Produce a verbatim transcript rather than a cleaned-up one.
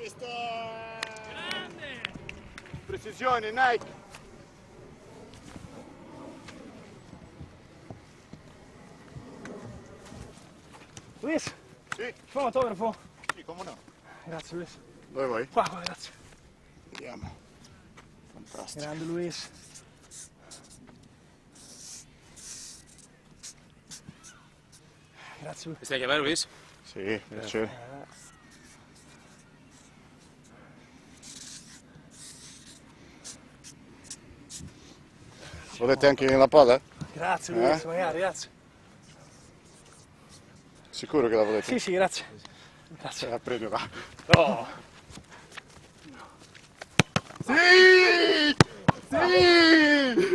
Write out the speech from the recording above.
Visto! Grande! Precisione, Nike! Luis, Sì? fa un autografo? Sì, come no? Grazie Luis. Dove vuoi? Qua, qua, grazie. Vediamo. Fantastico. Grande Luis. Grazie Luis. Mi stai chiamando Luis? Sì, piacere. Volete anche la palla? Grazie Luis, Eh? magari, grazie. Sicuro che la volete? Sì, sì, grazie. Grazie. Se la prenderà. Oh. Sì! Sì!